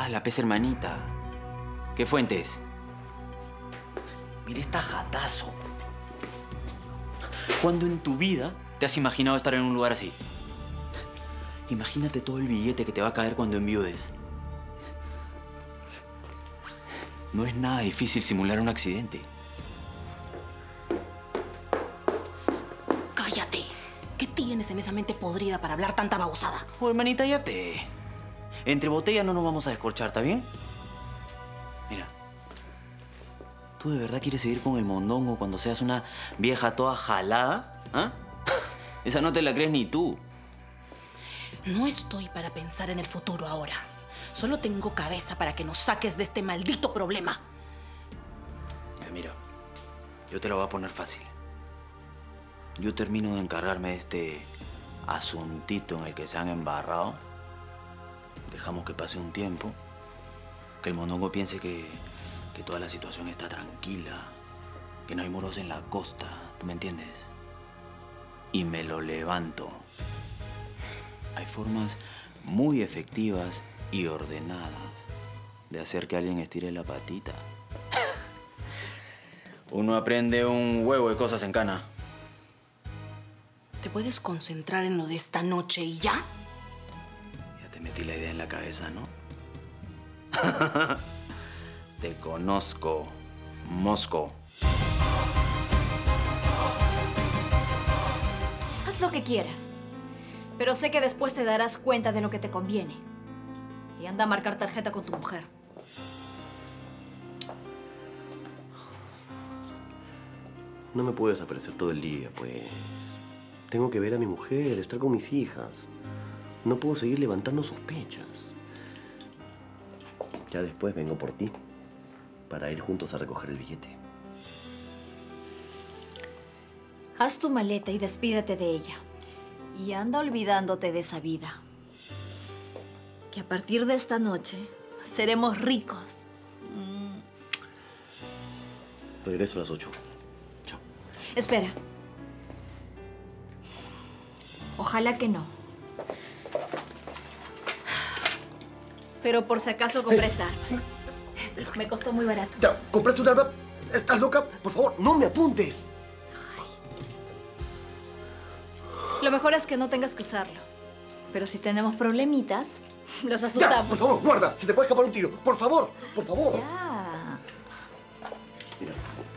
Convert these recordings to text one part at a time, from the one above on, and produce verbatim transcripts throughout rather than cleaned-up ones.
Ah, la pez hermanita. ¿Qué fuentes? Mira, está jatazo. ¿Cuándo en tu vida te has imaginado estar en un lugar así? Imagínate todo el billete que te va a caer cuando enviudes. No es nada difícil simular un accidente. ¡Cállate! ¿Qué tienes en esa mente podrida para hablar tanta babosada? Oh, hermanita, ya pe. Entre botellas no nos vamos a descorchar, ¿está bien? Mira. ¿Tú de verdad quieres seguir con el mondongo cuando seas una vieja toda jalada? ¿Ah? Esa no te la crees ni tú. No estoy para pensar en el futuro ahora. Solo tengo cabeza para que nos saques de este maldito problema. Ya, mira, yo te lo voy a poner fácil. Yo termino de encargarme de este asuntito en el que se han embarrado. Dejamos que pase un tiempo. Que el mondongo piense que, que toda la situación está tranquila. Que no hay muros en la costa. ¿Tú me entiendes? Y me lo levanto. Hay formas muy efectivas y ordenadas de hacer que alguien estire la patita. Uno aprende un huevo de cosas en cana. ¿Te puedes concentrar en lo de esta noche y ya? Ya te metí la idea en la cabeza, ¿no? Te conozco, Mosco. Haz lo que quieras. Pero sé que después te darás cuenta de lo que te conviene. Y anda a marcar tarjeta con tu mujer. No me puedo desaparecer todo el día, pues. Tengo que ver a mi mujer, estar con mis hijas. No puedo seguir levantando sospechas. Ya después vengo por ti, para ir juntos a recoger el billete. Haz tu maleta y despídete de ella. Y anda olvidándote de esa vida. Que a partir de esta noche seremos ricos. Mm. Regreso a las ocho. Chao. Espera. Ojalá que no. Pero por si acaso compré esta arma. Me costó muy barato. Ya, ¿compraste un arma? ¿Estás loca? Por favor, no me apuntes. Lo mejor es que no tengas que usarlo. Pero si tenemos problemitas, los asustamos. Ya, por favor, guarda. Se te puede escapar un tiro. Por favor, por favor. Ya. Mira.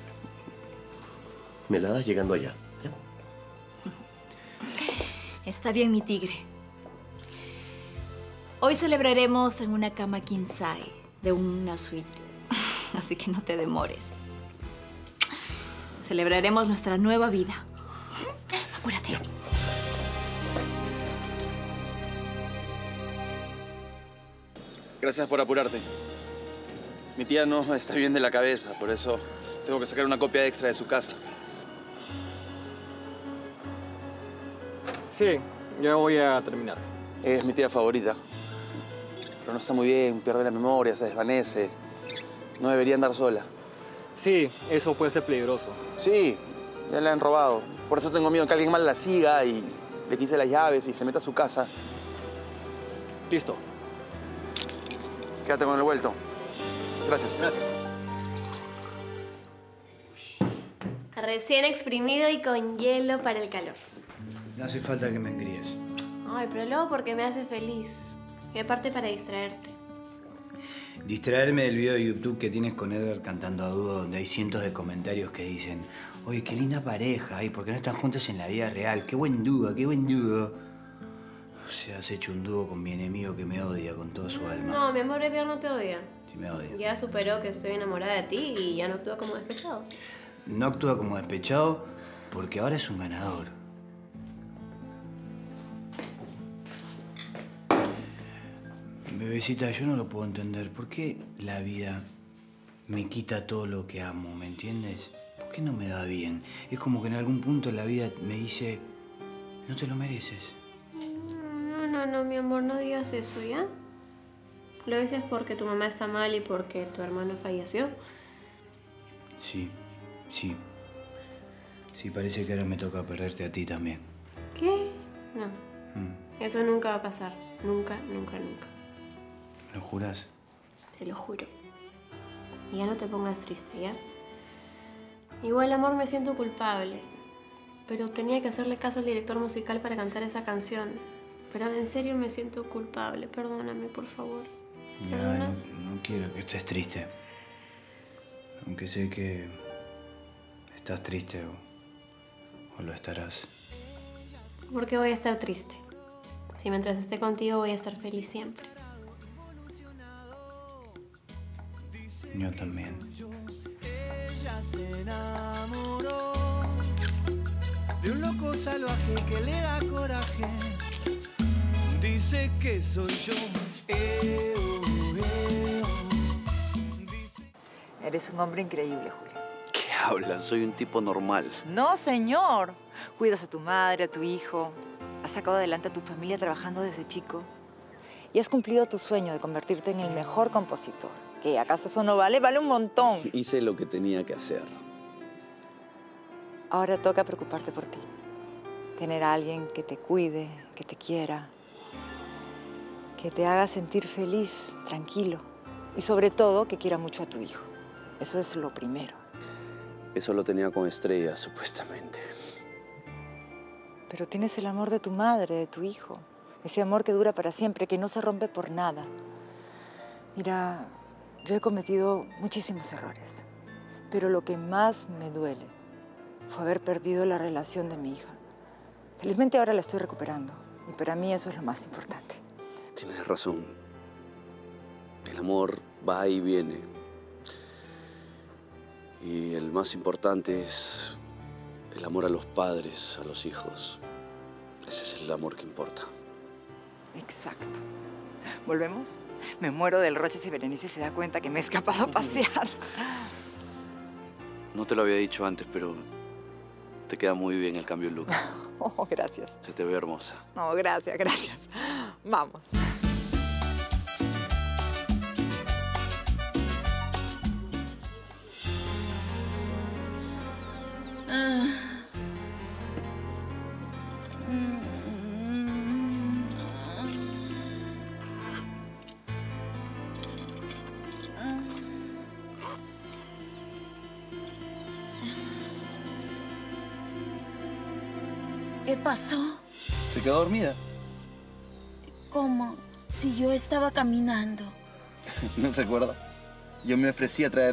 Me la das llegando allá. ¿Ya? Está bien, mi tigre. Hoy celebraremos en una cama king size de una suite. Así que no te demores. Celebraremos nuestra nueva vida. Apúrate. Gracias por apurarte. Mi tía no está bien de la cabeza, por eso tengo que sacar una copia extra de su casa. Sí, ya voy a terminar. Es mi tía favorita. Pero no está muy bien, pierde la memoria, se desvanece. No debería andar sola. Sí, eso puede ser peligroso. Sí, ya la han robado. Por eso tengo miedo que alguien mal la siga y le quite las llaves y se meta a su casa. Listo. Quédate con el vuelto. Gracias. Gracias. Recién exprimido y con hielo para el calor. No hace falta que me engríes. Ay, pero luego porque me hace feliz. Y aparte para distraerte. Distraerme del video de YouTube que tienes con Edgar cantando a dúo, donde hay cientos de comentarios que dicen: oye, qué linda pareja, ay, ¿por qué no están juntos en la vida real? Qué buen dúo, qué buen dúo. O sea, has hecho un dúo con mi enemigo que me odia con toda su alma. No, mi amor, Edgar no te odia. Sí me odia. Ya superó que estoy enamorada de ti y ya no actúa como despechado. No actúa como despechado porque ahora es un ganador. Bebecita, yo no lo puedo entender. ¿Por qué la vida me quita todo lo que amo, me entiendes? ¿Por qué no me da bien? Es como que en algún punto la vida me dice: no te lo mereces. No, no, no, mi amor, no digas eso, ¿ya? Lo dices porque tu mamá está mal y porque tu hermano falleció. Sí, sí. Sí, parece que ahora me toca perderte a ti también. ¿Qué? No. Mm. Eso nunca va a pasar. Nunca, nunca, nunca. ¿Lo jurás? te lo juro. Y ya no te pongas triste, ¿ya? Igual, amor, me siento culpable. Pero tenía que hacerle caso al director musical para cantar esa canción. Pero en serio me siento culpable. Perdóname, por favor. Ya, no, ¿Perdonas? no quiero que estés triste. Aunque sé que estás triste o, o lo estarás. ¿Por qué voy a estar triste? Si mientras esté contigo voy a estar feliz siempre. Yo también. Ella se enamoró de un loco salvaje que le da coraje. Dice que soy yo. Eh, oh, eh, oh. Dice... Eres un hombre increíble, Julio. ¿Qué hablan? Soy un tipo normal. No, señor. Cuidas a tu madre, a tu hijo. Has sacado adelante a tu familia trabajando desde chico. Y has cumplido tu sueño de convertirte en el mejor compositor. ¿Qué? ¿Acaso eso no vale? Vale un montón. Hice lo que tenía que hacer. Ahora toca preocuparte por ti. Tener a alguien que te cuide, que te quiera, que te haga sentir feliz, tranquilo. Y sobre todo, que quiera mucho a tu hijo. Eso es lo primero. Eso lo tenía con Estrella, supuestamente. Pero tienes el amor de tu madre, de tu hijo. Ese amor que dura para siempre, que no se rompe por nada. Mira, yo he cometido muchísimos errores. Pero lo que más me duele fue haber perdido la relación de mi hija. Felizmente ahora la estoy recuperando. Y para mí eso es lo más importante. Tienes razón. El amor va y viene. Y el más importante es el amor a los padres, a los hijos. Ese es el amor que importa. Exacto. ¿Volvemos? Me muero del roche si Berenice se da cuenta que me he escapado a pasear. No te lo había dicho antes, pero te queda muy bien el cambio de look. Oh, gracias. Se te ve hermosa. No, gracias, gracias. Vamos. ¿Qué pasó? ¿Se quedó dormida? ¿Cómo? Si yo estaba caminando. ¿No se acuerda? Yo me ofrecí a traer